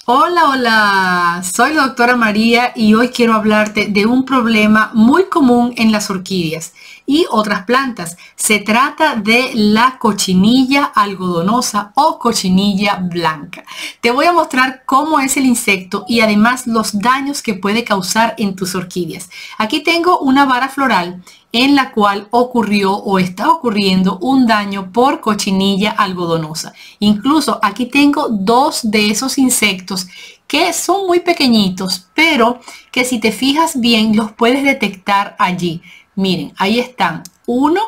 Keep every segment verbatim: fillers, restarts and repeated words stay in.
Hola, hola, soy la doctora María y hoy quiero hablarte de un problema muy común en las orquídeas y otras plantas. Se trata de la cochinilla algodonosa o cochinilla blanca. Te voy a mostrar cómo es el insecto y además los daños que puede causar en tus orquídeas. Aquí tengo una vara floral en la cual ocurrió o está ocurriendo un daño por cochinilla algodonosa. Incluso aquí tengo dos de esos insectos que son muy pequeñitos, pero que si te fijas bien los puedes detectar allí. Miren, ahí están, uno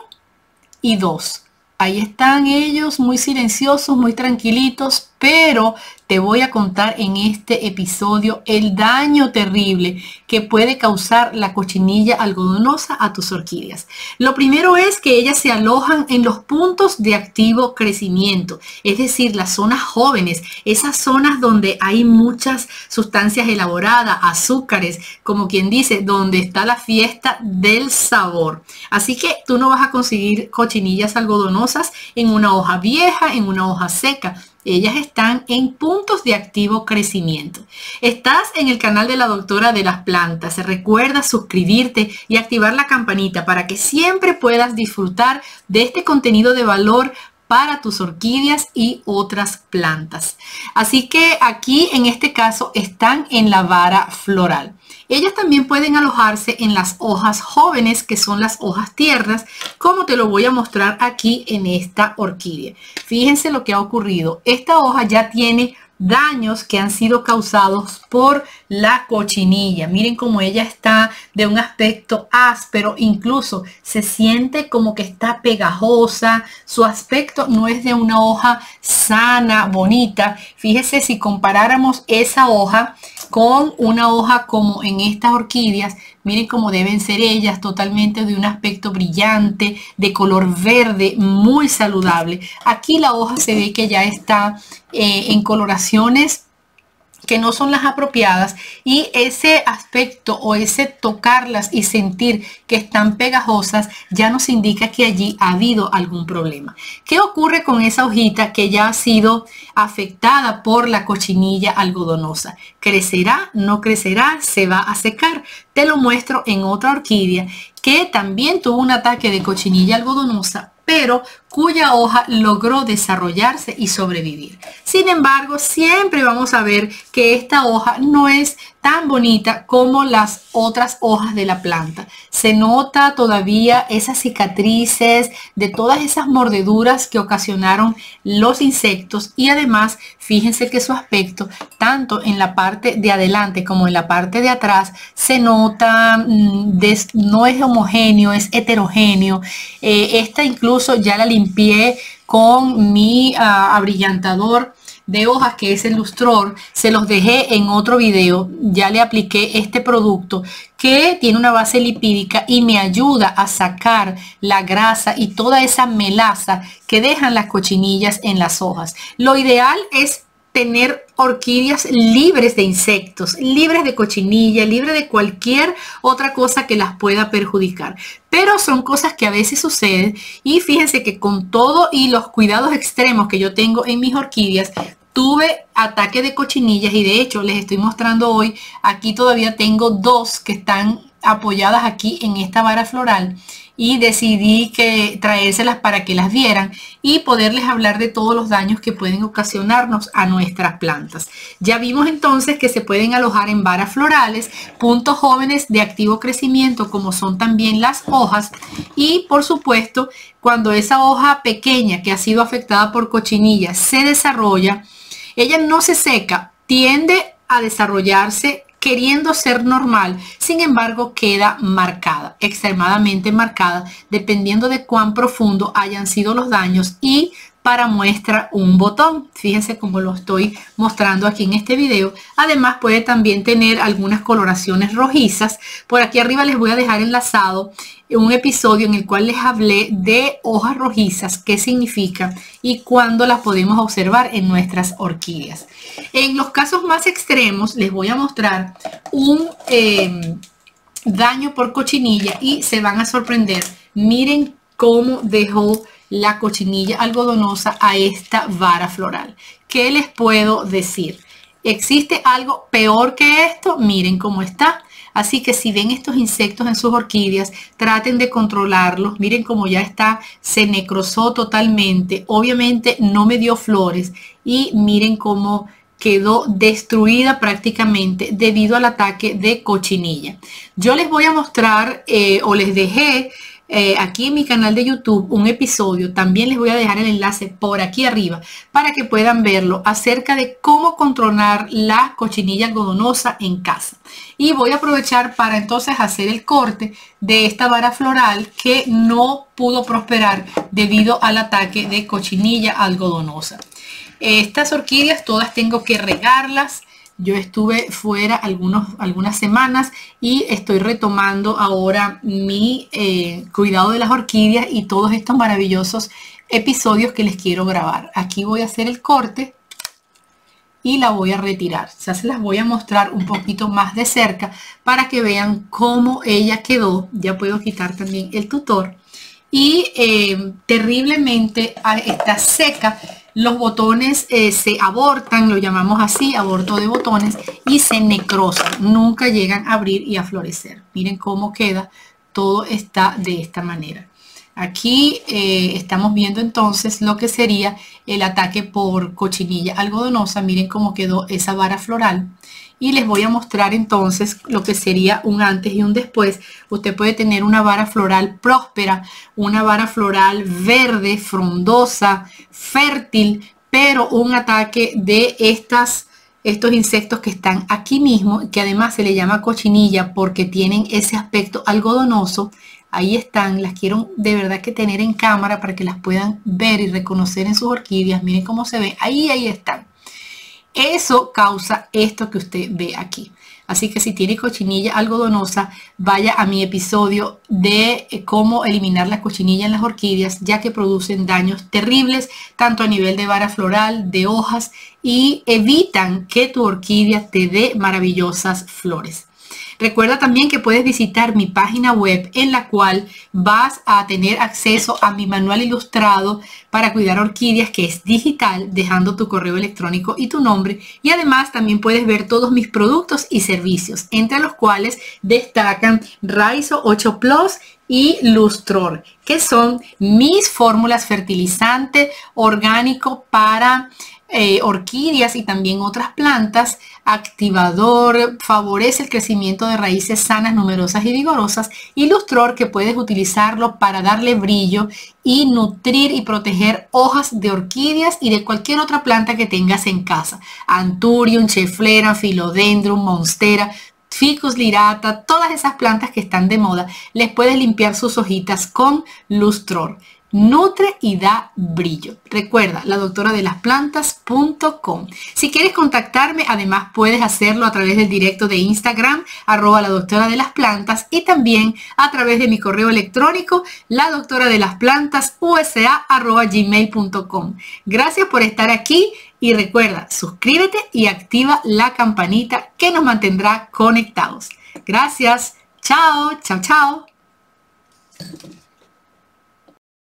y dos. Ahí están ellos muy silenciosos, muy tranquilitos, pero te voy a contar en este episodio el daño terrible que puede causar la cochinilla algodonosa a tus orquídeas. Lo primero es que ellas se alojan en los puntos de activo crecimiento, es decir, las zonas jóvenes, esas zonas donde hay muchas sustancias elaboradas, azúcares, como quien dice, donde está la fiesta del sabor. Así que tú no vas a conseguir cochinillas algodonosas en una hoja vieja, en una hoja seca. Ellas están en puntos de activo crecimiento. Estás en el canal de la doctora de las plantas. Recuerda suscribirte y activar la campanita para que siempre puedas disfrutar de este contenido de valor para tus orquídeas y otras plantas. Así que aquí en este caso están en la vara floral. Ellas también pueden alojarse en las hojas jóvenes, que son las hojas tiernas, como te lo voy a mostrar aquí en esta orquídea. Fíjense lo que ha ocurrido. Esta hoja ya tiene daños que han sido causados por la cochinilla. Miren cómo ella está de un aspecto áspero, incluso se siente como que está pegajosa. Su aspecto no es de una hoja sana, bonita. Fíjese, si comparáramos esa hoja con una hoja como en estas orquídeas, miren cómo deben ser ellas, totalmente de un aspecto brillante, de color verde, muy saludable. Aquí la hoja se ve que ya está eh, en coloraciones que no son las apropiadas, y ese aspecto o ese tocarlas y sentir que están pegajosas ya nos indica que allí ha habido algún problema. ¿Qué ocurre con esa hojita que ya ha sido afectada por la cochinilla algodonosa? ¿Crecerá? ¿No crecerá? ¿Se va a secar? Te lo muestro en otra orquídea que también tuvo un ataque de cochinilla algodonosa, pero cuya hoja logró desarrollarse y sobrevivir. Sin embargo, siempre vamos a ver que esta hoja no es tan bonita como las otras hojas de la planta. Se nota todavía esas cicatrices de todas esas mordeduras que ocasionaron los insectos, y además fíjense que su aspecto, tanto en la parte de adelante como en la parte de atrás, se nota, no es homogéneo, es heterogéneo. Eh, esta incluso ya la limpié con mi uh, abrillantador de hojas, que es el Lustror. Se los dejé en otro video. Ya le apliqué este producto que tiene una base lipídica y me ayuda a sacar la grasa y toda esa melaza que dejan las cochinillas en las hojas. Lo ideal es tener orquídeas libres de insectos, libres de cochinilla, libres de cualquier otra cosa que las pueda perjudicar. Pero son cosas que a veces suceden, y fíjense que con todo y los cuidados extremos que yo tengo en mis orquídeas, tuve ataque de cochinillas, y de hecho les estoy mostrando hoy, aquí todavía tengo dos que están apoyadas aquí en esta vara floral, y decidí que traérselas para que las vieran y poderles hablar de todos los daños que pueden ocasionarnos a nuestras plantas. Ya vimos entonces que se pueden alojar en varas florales, puntos jóvenes de activo crecimiento, como son también las hojas, y por supuesto cuando esa hoja pequeña que ha sido afectada por cochinilla se desarrolla, ella no se seca, tiende a desarrollarse queriendo ser normal, sin embargo queda marcada, extremadamente marcada, dependiendo de cuán profundo hayan sido los daños. Y para muestra un botón, fíjense cómo lo estoy mostrando aquí en este video. Además puede también tener algunas coloraciones rojizas. Por aquí arriba les voy a dejar enlazado un episodio en el cual les hablé de hojas rojizas, qué significan y cuándo las podemos observar en nuestras orquídeas. En los casos más extremos les voy a mostrar un eh, daño por cochinilla y se van a sorprender. Miren cómo dejó la cochinilla algodonosa a esta vara floral. ¿Qué les puedo decir? ¿Existe algo peor que esto? Miren cómo está. Así que si ven estos insectos en sus orquídeas, traten de controlarlos. Miren cómo ya está, se necrosó totalmente. Obviamente no me dio flores y miren cómo quedó destruida prácticamente debido al ataque de cochinilla. Yo les voy a mostrar eh, o les dejé Eh, aquí en mi canal de YouTube un episodio, también les voy a dejar el enlace por aquí arriba para que puedan verlo, acerca de cómo controlar la cochinilla algodonosa en casa. Y voy a aprovechar para entonces hacer el corte de esta vara floral que no pudo prosperar debido al ataque de cochinilla algodonosa. Estas orquídeas todas tengo que regarlas. Yo estuve fuera algunos, algunas semanas y estoy retomando ahora mi eh, cuidado de las orquídeas y todos estos maravillosos episodios que les quiero grabar. Aquí voy a hacer el corte y la voy a retirar. Ya se las voy a mostrar un poquito más de cerca para que vean cómo ella quedó. Ya puedo quitar también el tutor. Y eh, terriblemente está seca. Los botones eh, se abortan, lo llamamos así, aborto de botones, y se necrosan, nunca llegan a abrir y a florecer. Miren cómo queda, todo está de esta manera. Aquí eh, estamos viendo entonces lo que sería el ataque por cochinilla algodonosa. Miren cómo quedó esa vara floral. Y les voy a mostrar entonces lo que sería un antes y un después. Usted puede tener una vara floral próspera, una vara floral verde, frondosa, fértil, pero un ataque de estas, estos insectos que están aquí mismo, que además se le llama cochinilla porque tienen ese aspecto algodonoso. Ahí están, las quiero de verdad que tener en cámara para que las puedan ver y reconocer en sus orquídeas. Miren cómo se ven, ahí, ahí están. Eso causa esto que usted ve aquí. Así que si tiene cochinilla algodonosa, vaya a mi episodio de cómo eliminar la cochinilla en las orquídeas, ya que producen daños terribles, tanto a nivel de vara floral, de hojas, y evitan que tu orquídea te dé maravillosas flores. Recuerda también que puedes visitar mi página web, en la cual vas a tener acceso a mi manual ilustrado para cuidar orquídeas, que es digital, dejando tu correo electrónico y tu nombre. Y además también puedes ver todos mis productos y servicios, entre los cuales destacan Raizo ocho Plus y Lustror, que son mis fórmulas fertilizante orgánico para Eh, orquídeas y también otras plantas. Activador, favorece el crecimiento de raíces sanas, numerosas y vigorosas. Y Lustror, que puedes utilizarlo para darle brillo y nutrir y proteger hojas de orquídeas y de cualquier otra planta que tengas en casa. Anthurium, Cheflera, Philodendron, Monstera, Ficus lirata, todas esas plantas que están de moda, les puedes limpiar sus hojitas con Lustror. Nutre y da brillo. Recuerda, la doctora de las plantas punto com. Si quieres contactarme, además puedes hacerlo a través del directo de Instagram, arroba la doctora de las plantas, y también a través de mi correo electrónico, la doctora de las plantas usa arroba gmail punto com. Gracias por estar aquí y recuerda, suscríbete y activa la campanita que nos mantendrá conectados. Gracias. Chao, chao, chao.